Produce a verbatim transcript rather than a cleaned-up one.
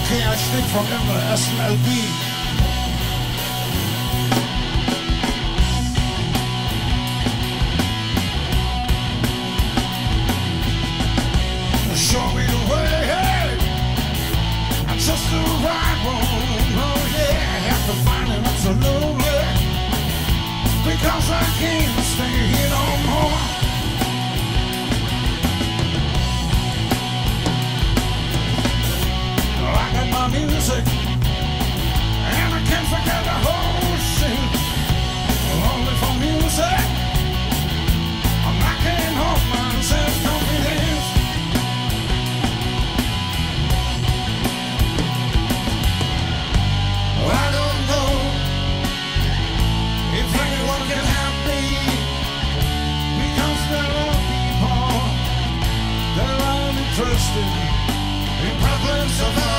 Gerhard Schnitt from der ersten L P. Show me the way, hey, just the right one, oh yeah, I have to find it absolutely, because I can't stay here no more. I got my music, and I can't forget the whole shit, only for music, I can't hold myself confidence. I don't know if anyone can help me, because there are people that are interested in problems of